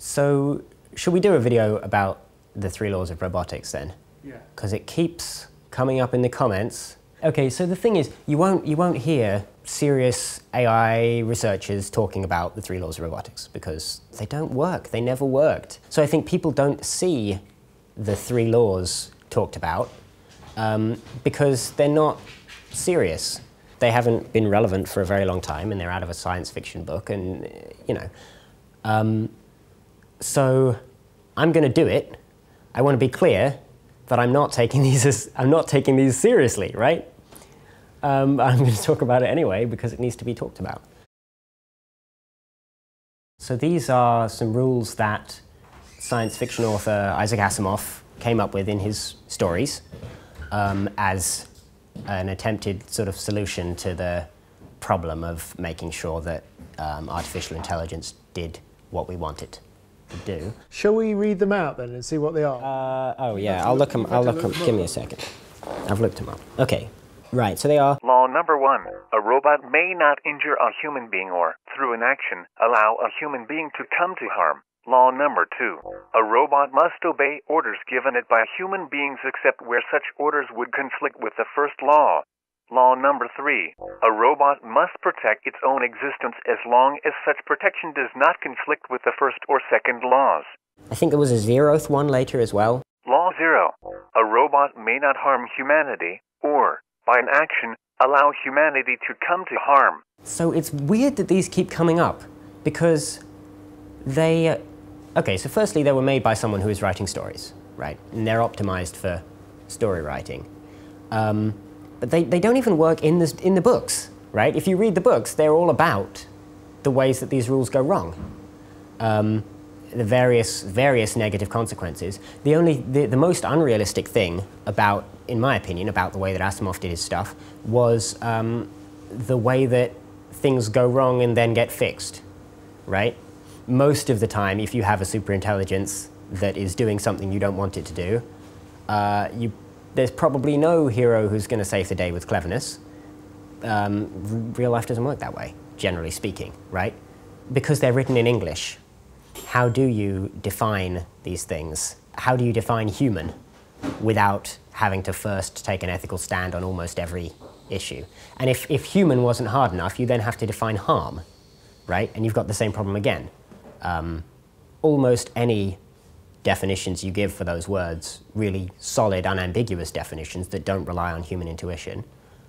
So, should we do a video about the 3 laws of robotics then? Yeah. Because it keeps coming up in the comments. Okay, so the thing is, you won't hear serious AI researchers talking about the 3 laws of robotics because they don't work. They never worked. So I think people don't see the 3 laws talked about because they're not serious. They haven't been relevant for a very long time, and they're out of a science fiction book, and you know. So I'm going to do it. I want to be clear that I'm not taking these seriously, right? I'm going to talk about it anyway because it needs to be talked about. So these are some rules that science fiction author Isaac Asimov came up with in his stories as an attempted sort of solution to the problem of making sure that artificial intelligence did what we want it to do. Shall we read them out then and see what they are? Oh yeah, I'll look them. Give me a second. I've looked them up. Okay, right. So they are. Law number 1: a robot may not injure a human being or, through inaction, allow a human being to come to harm. Law number 2: a robot must obey orders given it by human beings except where such orders would conflict with the first law. Law number 3: a robot must protect its own existence as long as such protection does not conflict with the first or second laws. I think there was a 0th one later as well. Law 0: a robot may not harm humanity or, by an action, allow humanity to come to harm. So it's weird that these keep coming up because they... Okay, so firstly, they were made by someone who is writing stories, right? And they're optimized for story writing. But they don't even work in the books, right? If you read the books, they're all about the ways that these rules go wrong. The various negative consequences. The most unrealistic thing about, in my opinion, about the way that Asimov did his stuff was the way that things go wrong and then get fixed, right? Most of the time, if you have a superintelligence that is doing something you don't want it to do, there's probably no hero who's going to save the day with cleverness. Real life doesn't work that way, generally speaking, right? Because they're written in English. How do you define these things? How do you define human without having to first take an ethical stand on almost every issue? And if human wasn't hard enough, you then have to define harm, right? And you've got the same problem again. Almost any definitions you give for those words, really solid, unambiguous definitions that don't rely on human intuition,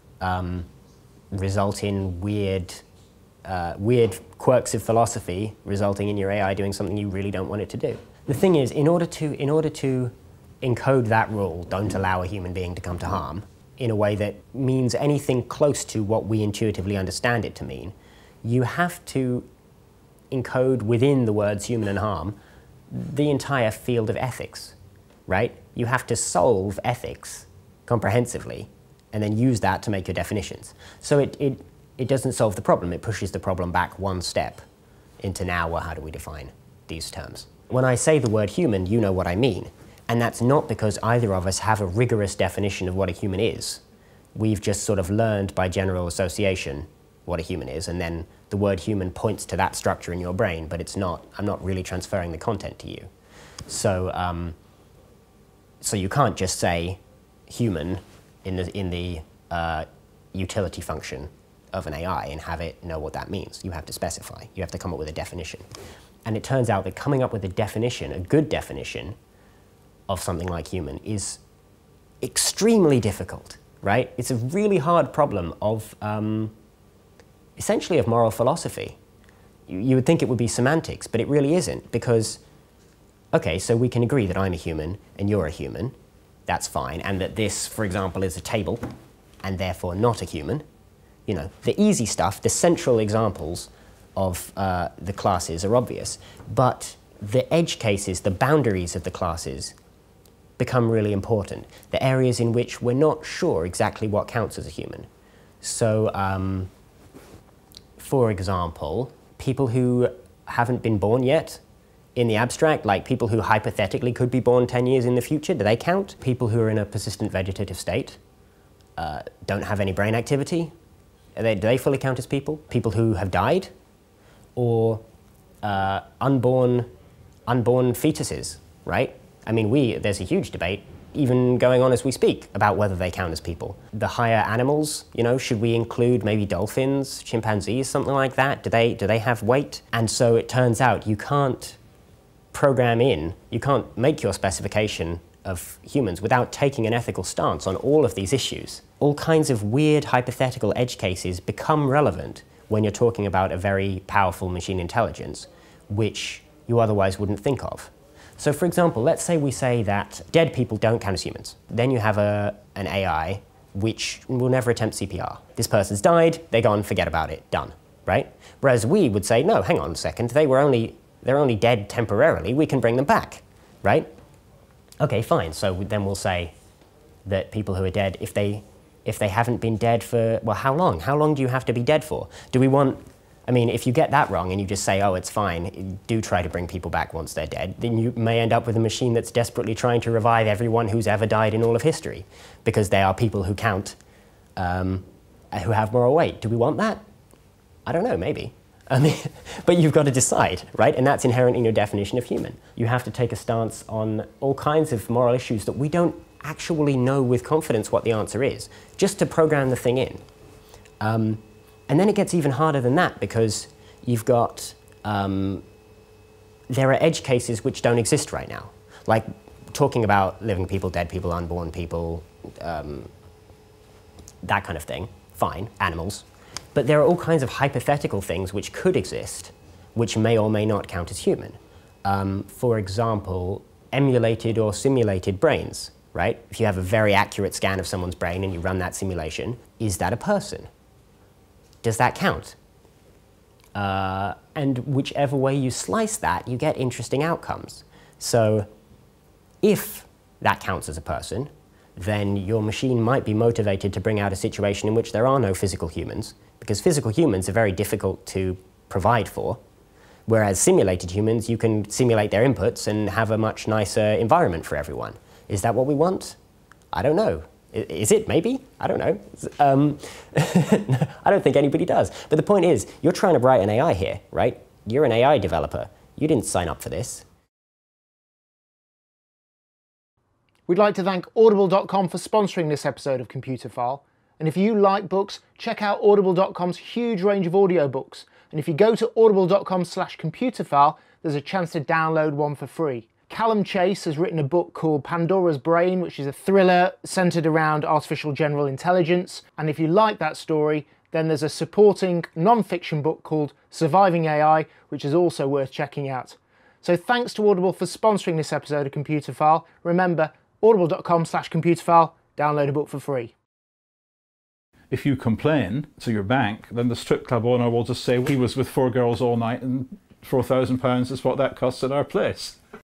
result in weird quirks of philosophy, resulting in your AI doing something you really don't want it to do. The thing is, in order to encode that rule, don't allow a human being to come to harm, in a way that means anything close to what we intuitively understand it to mean, you have to encode within the words human and harm the entire field of ethics, right? You have to solve ethics comprehensively and then use that to make your definitions. So it doesn't solve the problem, it pushes the problem back one step into now, well, how do we define these terms? When I say the word human, you know what I mean. And that's not because either of us have a rigorous definition of what a human is. We've just sort of learned by general association what a human is, and then the word human points to that structure in your brain, but it's not, I'm not really transferring the content to you. So, so you can't just say human in the utility function of an AI and have it know what that means. You have to specify. You have to come up with a definition. And it turns out that coming up with a definition, a good definition of something like human, is extremely difficult, right? It's a really hard problem of essentially of moral philosophy. You would think it would be semantics, but it really isn't, because, okay, so we can agree that I'm a human and you're a human, that's fine, and that this, for example, is a table, and therefore not a human. You know, the easy stuff, the central examples of the classes are obvious, but the edge cases, the boundaries of the classes, become really important. The areas in which we're not sure exactly what counts as a human. So, for example, people who haven't been born yet, in the abstract, like people who hypothetically could be born 10 years in the future, do they count? People who are in a persistent vegetative state, don't have any brain activity, do they fully count as people? People who have died, or unborn unborn fetuses, right? I mean, there's a huge debate even going on as we speak about whether they count as people. The higher animals, you know, should we include maybe dolphins, chimpanzees, something like that? Do they have weight? And so it turns out you can't you can't make your specification of humans without taking an ethical stance on all of these issues. All kinds of weird hypothetical edge cases become relevant when you're talking about a very powerful machine intelligence, which you otherwise wouldn't think of. So for example, let's say we say that dead people don't count as humans. Then you have an AI which will never attempt CPR. This person's died, they're gone, forget about it, done, right? Whereas we would say, no, hang on a second, they're only dead temporarily, we can bring them back, right? Okay, fine, so then we'll say that people who are dead, if they haven't been dead for, well, how long? How long do you have to be dead for? Do we want, I mean, if you get that wrong and you just say, oh, it's fine, do try to bring people back once they're dead, then you may end up with a machine that's desperately trying to revive everyone who's ever died in all of history, because they are people who count, who have moral weight. Do we want that? I don't know, maybe. I mean, but you've got to decide, right? And that's inherent in your definition of human. You have to take a stance on all kinds of moral issues that we don't actually know with confidence what the answer is, just to program the thing in. And then it gets even harder than that, because you've got, there are edge cases which don't exist right now. Like talking about living people, dead people, unborn people, that kind of thing, fine, animals. But there are all kinds of hypothetical things which could exist, which may or may not count as human. For example, emulated or simulated brains, right? If you have a very accurate scan of someone's brain and you run that simulation, is that a person? Does that count? And whichever way you slice that, you get interesting outcomes. So if that counts as a person, then your machine might be motivated to bring out a situation in which there are no physical humans, because physical humans are very difficult to provide for, whereas simulated humans, you can simulate their inputs and have a much nicer environment for everyone. Is that what we want? I don't know. Is it? Maybe? I don't know. I don't think anybody does. But the point is, you're trying to write an AI here, right? You're an AI developer. You didn't sign up for this. We'd like to thank Audible.com for sponsoring this episode of Computer File. And if you like books, check out Audible.com's huge range of audiobooks. And if you go to audible.com/computerfile, there's a chance to download one for free. Callum Chase has written a book called Pandora's Brain, which is a thriller centered around artificial general intelligence. And if you like that story, then there's a supporting non-fiction book called Surviving AI, which is also worth checking out. So thanks to Audible for sponsoring this episode of Computer File. Remember, audible.com/computerfile, download a book for free. If you complain to your bank, then the strip club owner will just say, he was with 4 girls all night and £4,000 is what that costs at our place.